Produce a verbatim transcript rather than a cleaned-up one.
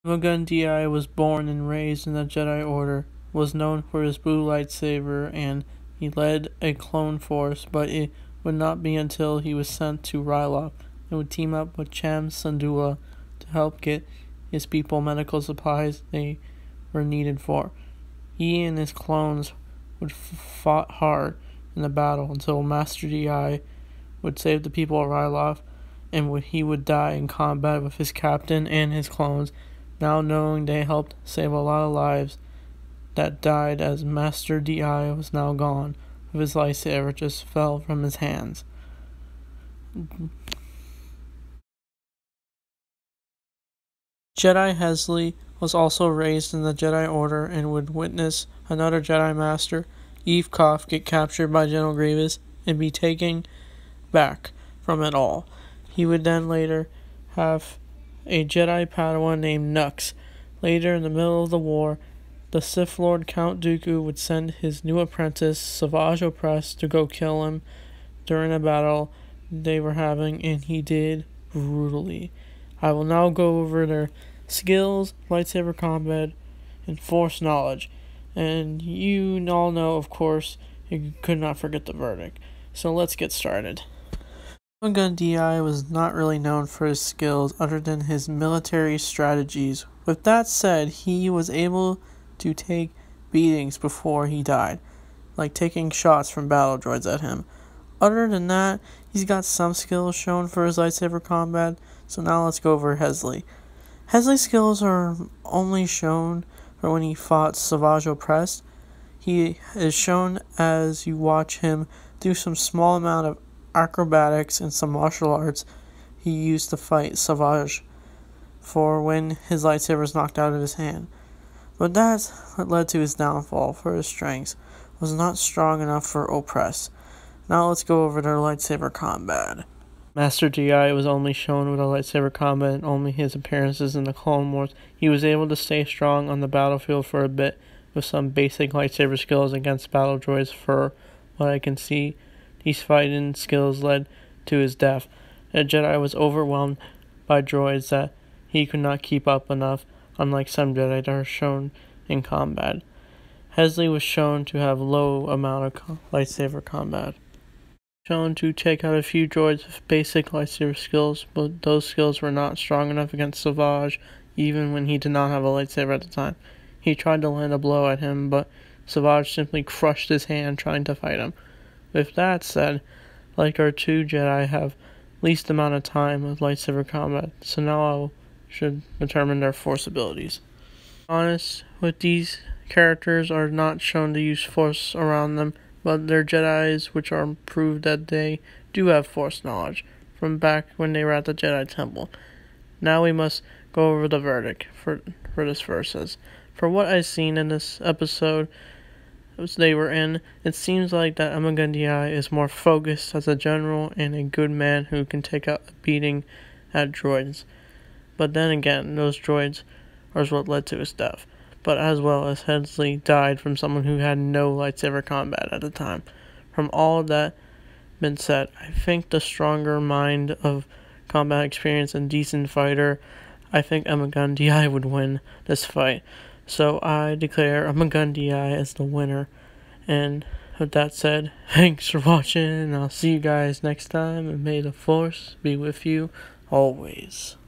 Di was born and raised in the Jedi Order, was known for his blue lightsaber, and he led a clone force, but it would not be until he was sent to Ryloth and would team up with Cham Syndulla to help get his people medical supplies they were needed for. He and his clones would f- fought hard in the battle until Master Di would save the people of Ryloth, and would, he would die in combat with his captain and his clones, now knowing they helped save a lot of lives that died as Master Di was now gone, with his lightsaber just fell from his hands. Jedi Halsey was also raised in the Jedi Order and would witness another Jedi Master, Eve Koff, get captured by General Grievous and be taken back from it all. He would then later have a Jedi Padawan named Nux. Later, in the middle of the war, the Sith Lord Count Dooku would send his new apprentice, Savage Opress, to go kill him during a battle they were having, and he did brutally. I will now go over their skills, lightsaber combat, and force knowledge. And you all know, of course, you could not forget the verdict. So let's get started. Di was not really known for his skills other than his military strategies. With that said, he was able to take beatings before he died, like taking shots from battle droids at him. Other than that, he's got some skills shown for his lightsaber combat, so now let's go over Halsey. Halsey's skills are only shown for when he fought Savage Opress. He is shown as you watch him do some small amount of acrobatics and some martial arts he used to fight Savage for when his lightsaber was knocked out of his hand. But that's what led to his downfall, for his strengths was not strong enough for Opress. Now let's go over their lightsaber combat. Master Di was only shown with a lightsaber combat and only his appearances in the Clone Wars. He was able to stay strong on the battlefield for a bit with some basic lightsaber skills against battle droids. For what I can see, these fighting skills led to his death. The Jedi was overwhelmed by droids that he could not keep up enough, unlike some Jedi that are shown in combat. Halsey was shown to have low amount of co- lightsaber combat. Shown to take out a few droids with basic lightsaber skills, but those skills were not strong enough against Savage, even when he did not have a lightsaber at the time. He tried to land a blow at him, but Savage simply crushed his hand trying to fight him. With that said, like our two Jedi have least amount of time with lightsaber combat, so now I should determine their force abilities. Honest with these characters are not shown to use force around them, but they're Jedis which are proved that they do have force knowledge from back when they were at the Jedi Temple. Now we must go over the verdict for, for this versus. For what I've seen in this episode they were in, it seems like that Di is more focused as a general and a good man who can take out a beating at droids. But then again, those droids are what led to his death. But as well as Halsey died from someone who had no lightsaber combat at the time. From all that been said, I think the stronger mind of combat experience and decent fighter, I think Di would win this fight. So I declare Di as the winner. And with that said, thanks for watching, and I'll see you guys next time, and may the Force be with you always.